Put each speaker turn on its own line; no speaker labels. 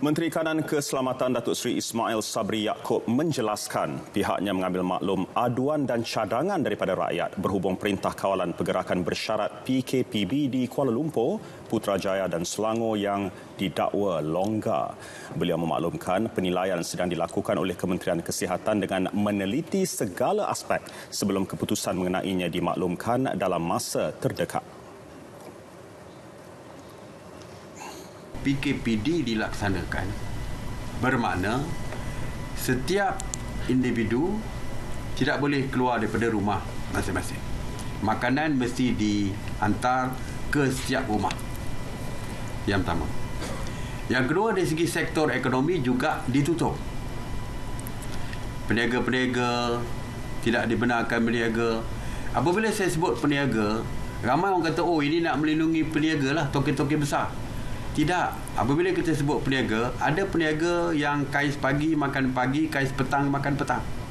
Menteri Kanan Keselamatan Datuk Seri Ismail Sabri Yaakob menjelaskan pihaknya mengambil maklum aduan dan cadangan daripada rakyat berhubung Perintah Kawalan Pergerakan Bersyarat PKPB di Kuala Lumpur, Putrajaya dan Selangor yang didakwa longgar. Beliau memaklumkan penilaian sedang dilakukan oleh Kementerian Kesihatan dengan meneliti segala aspek sebelum keputusan mengenainya dimaklumkan dalam masa terdekat.
PKPD dilaksanakan bermakna setiap individu tidak boleh keluar daripada rumah masing-masing. Makanan mesti dihantar ke setiap rumah. Yang pertama. Yang kedua, dari segi sektor ekonomi juga ditutup. Peniaga-peniaga tidak dibenarkan berniaga. Apabila saya sebut peniaga, ramai orang kata, oh ini nak melindungi peniaga lah, token-token besar. Tidak. Apabila kita sebut peniaga, ada peniaga yang kais pagi makan pagi, kais petang makan petang.